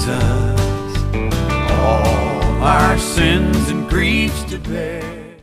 Jesus, all our sins and griefs to bear.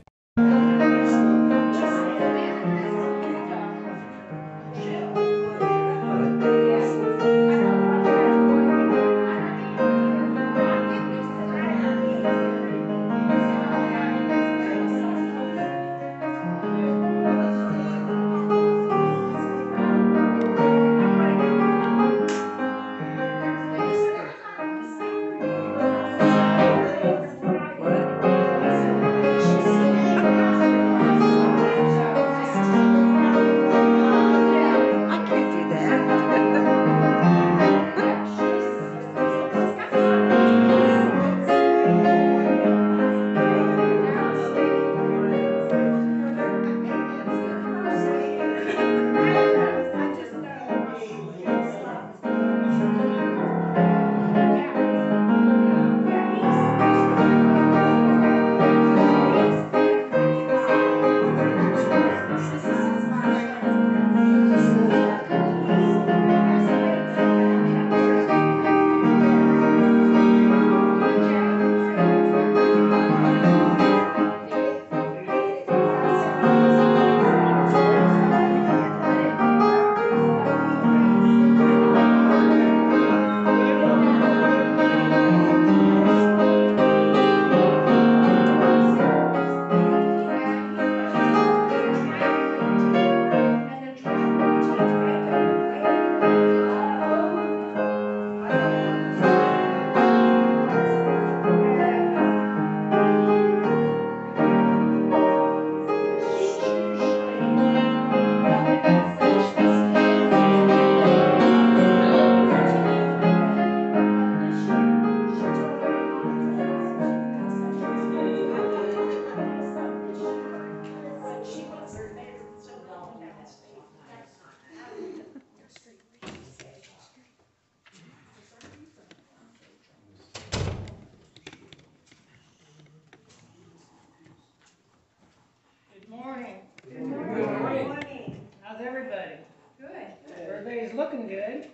Good morning. Good morning. How's everybody? Good. Everybody's looking good.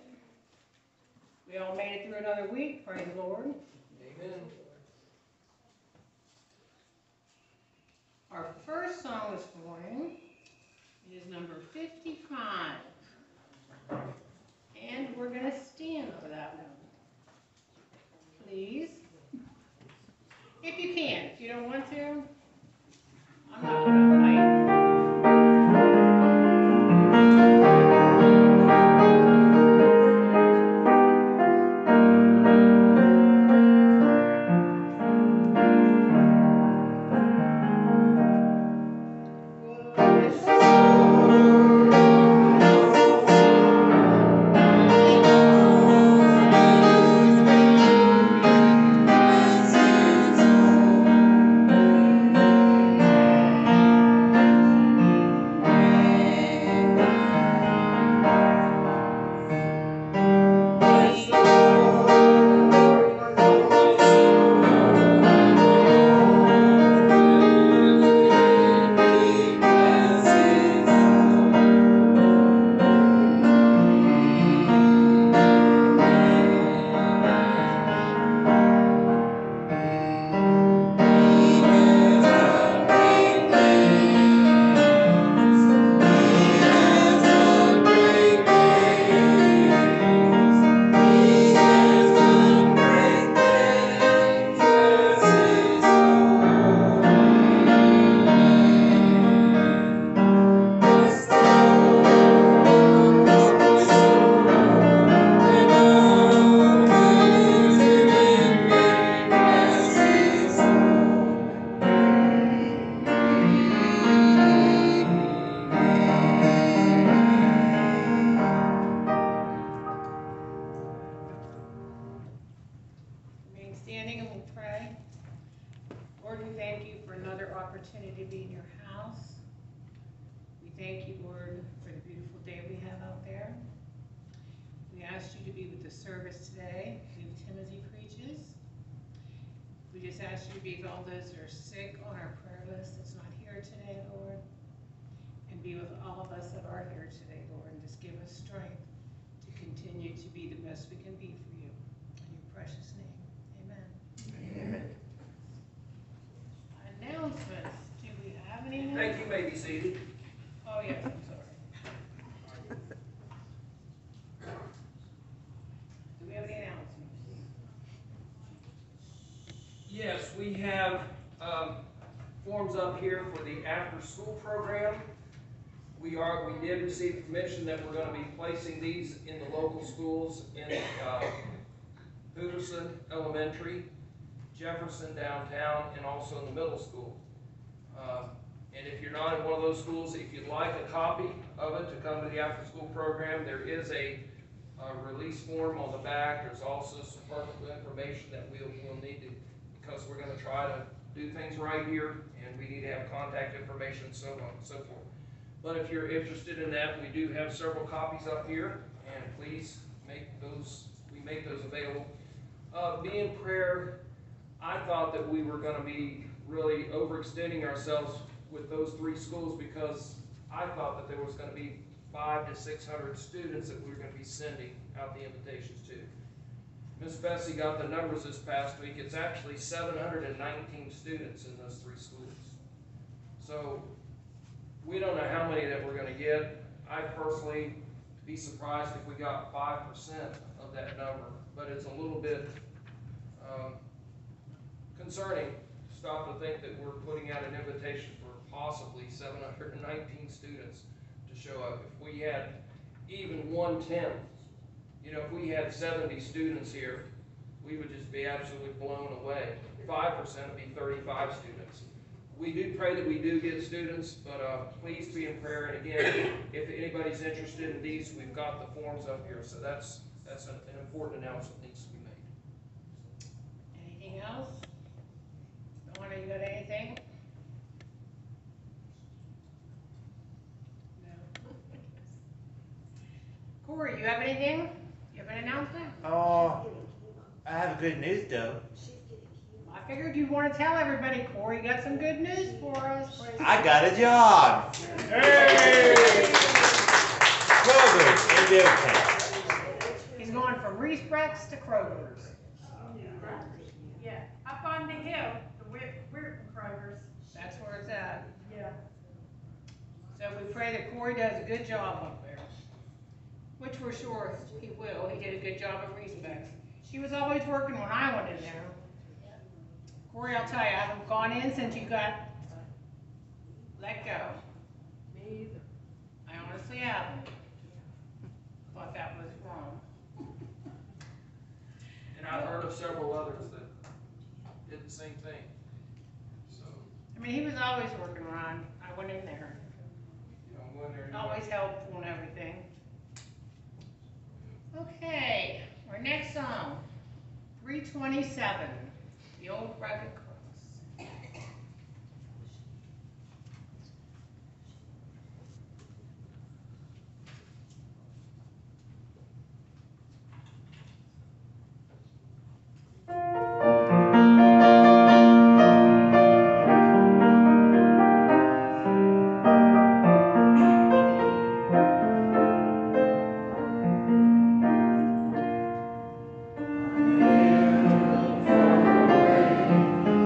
We all made it through another week, praise the Lord. Amen. Our first song this morning is number 55. And we're going to stand for that one. Please. If you can. If you don't want to, I'm not going to fight. Standing and we'll pray. Lord, we thank you for another opportunity to be in your house. We thank you, Lord, for the beautiful day we have out there. We ask you to be with the service today, who Timothy preaches. We just ask you to be with all those that are sick on our prayer list that's not here today, Lord. And be with all of us that are here today, Lord, and just give us strength to continue to be the best we can be for you. In your precious name, amen. Amen. Announcements, do we have any? Thank you, may be seated. Oh, yes, I'm sorry. Do we have any announcements? Yes, we have forms up here for the after-school program. We did receive permission that we're going to be placing these in the local schools in Peterson Elementary, Jefferson downtown, and also in the middle school. And if you're not in one of those schools, if you'd like a copy of it to come to the after-school program, there is a release form on the back. There's also some personal information that we'll need to, because we're going to try to do things right here, and we need to have contact information and so on and so forth. But if you're interested in that, we do have several copies up here, and please make those available. Be in prayer. I thought that we were going to be really overextending ourselves with those 3 schools, because I thought that there was going to be 500 to 600 students that we were going to be sending out the invitations to. Miss Bessie got the numbers this past week. It's actually 719 students in those 3 schools. So we don't know how many that we're going to get. I personally be surprised if we got 5% of that number, but it's a little bit concerning. Stop to think that we're putting out an invitation for possibly 719 students to show up. If we had even 1/10, if we had 70 students here, we would just be absolutely blown away. 5% would be 35 students. We do pray that we do get students, but please be in prayer. And again, if anybody's interested in these, we've got the forms up here. So that's an important announcement that needs to be made. Anything else? Donna, you got anything? No. Corey, you have anything? You have an announcement? Oh, I have good news though. I figured you'd want to tell everybody, Corey, you got some good news for us. I got a job. Hey! Kroger's in Middletown. He's going from Reese-Brex to Kroger's. Yeah, up on the hill, the Weirton Kroger's. That's where it's at. Yeah. So we pray that Corey does a good job up there, which we're sure he will. He did a good job at Reese-Brex. She was always working when I went in there. Corey, I'll tell you, I haven't gone in since you got let go. Me either. I honestly haven't. Thought that was wrong. And I've heard of several others that did the same thing. So, I mean, he was always working around. I went in there. I'm going there. Always helpful and everything. Okay, our next song, 327, The Old Rugged Cross. Far away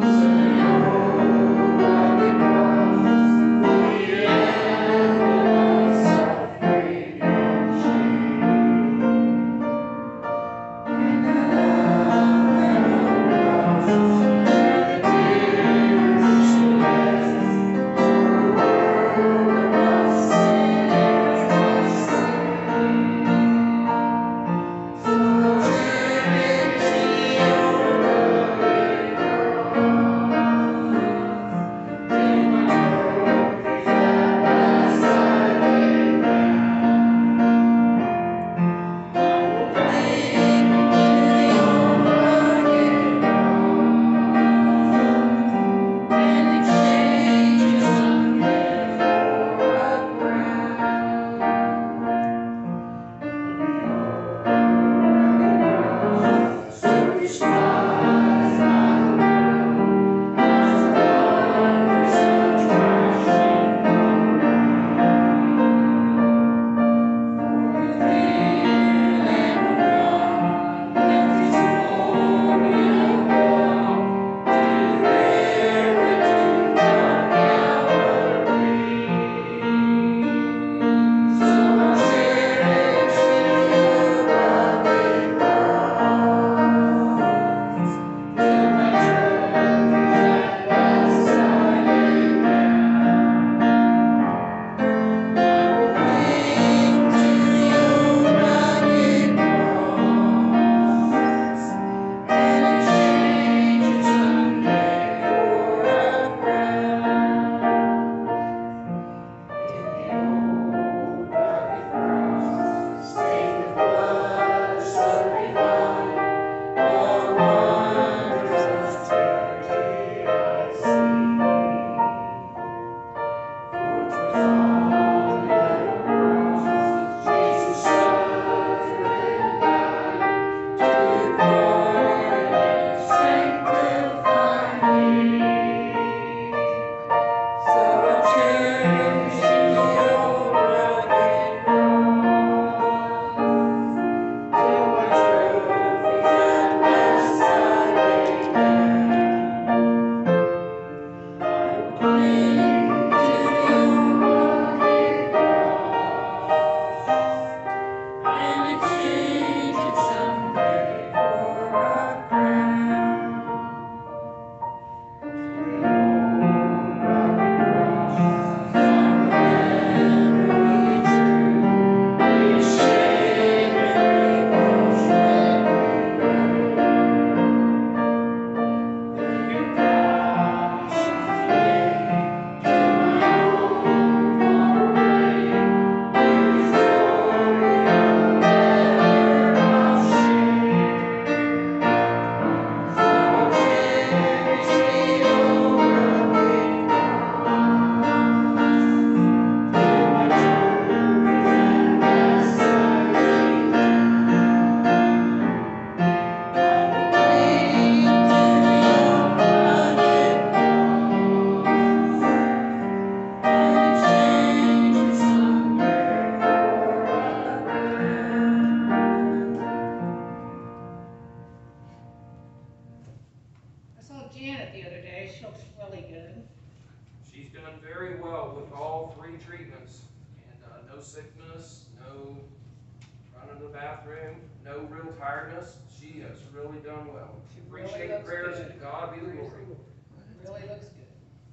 bathroom, no real tiredness. She has really done well. She really Appreciate the looks prayers, good. and to God be the glory. Really looks good.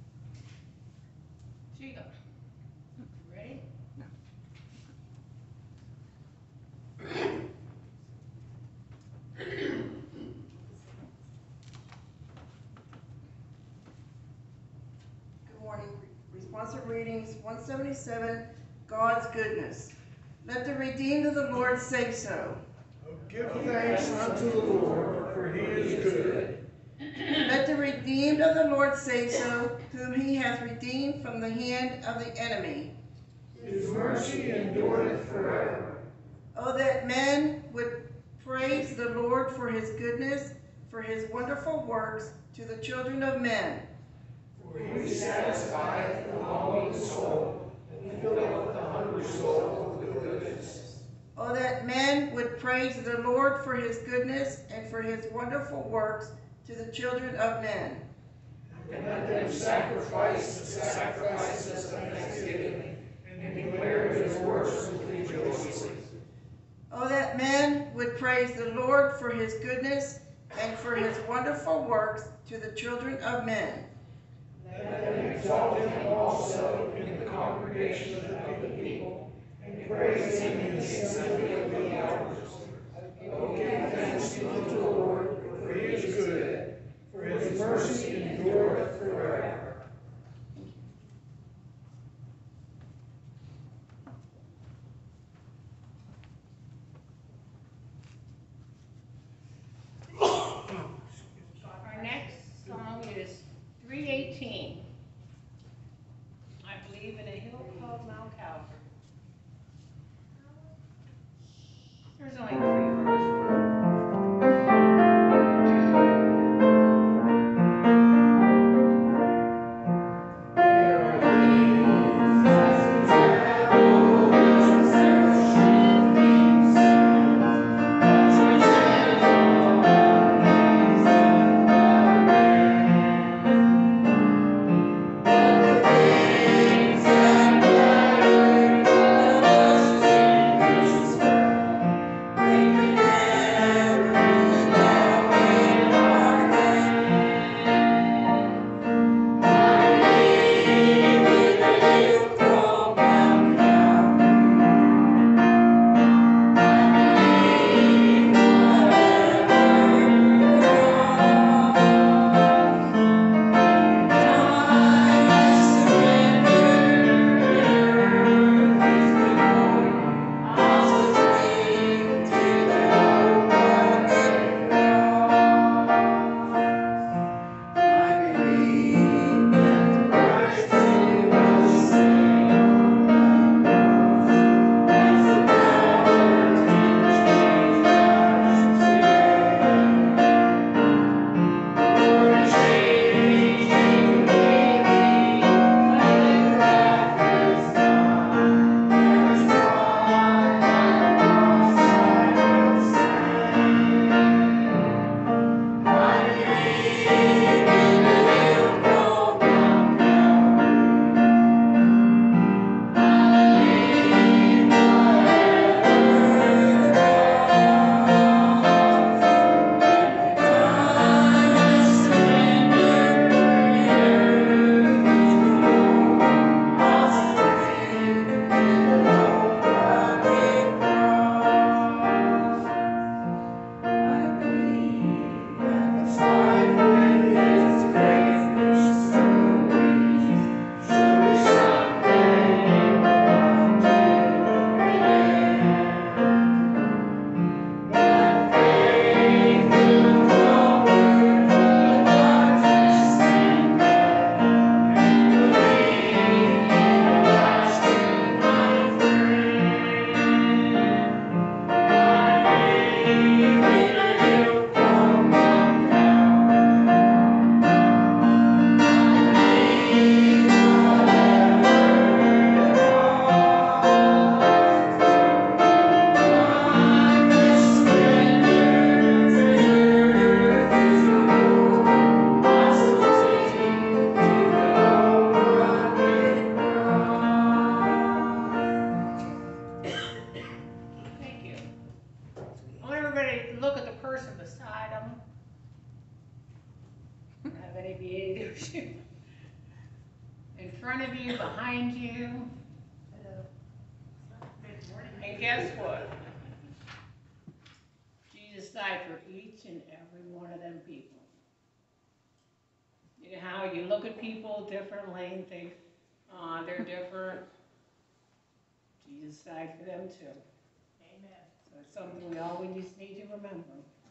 Sheila, ready? Good morning. Responsive readings, 177, God's goodness. Let the redeemed of the Lord say so. Give thanks unto the Lord, for he is good. Let the redeemed of the Lord say so, whom he hath redeemed from the hand of the enemy. His mercy endureth forever. Oh, that men would praise the Lord for his goodness, for his wonderful works to the children of men. For he satisfieth the longing soul, and filleth the hungry soul with goodness. Oh, that men would praise the Lord for his goodness and for his wonderful works to the children of men. And let them sacrifice the sacrifices of thanksgiving, and declare his works with rejoicing. Oh, that men would praise the Lord for his goodness and for his wonderful works to the children of men. Let them exalt him also in the congregation of the people, and praise him in the assembly of the elders. Oh, give thanks unto the Lord, for he is good, for his mercy endureth forever. Our next song is 318. I believe in a hill called Mount Calvary. There's only 3 verses. Thank everybody look at the person beside them. Have any behaviors? In front of you, behind you. And guess what? Jesus died for each and every one of them people. You know how you look at people differently and think, they're different. Jesus died for them too. Amen. So it's something we always just need to remember.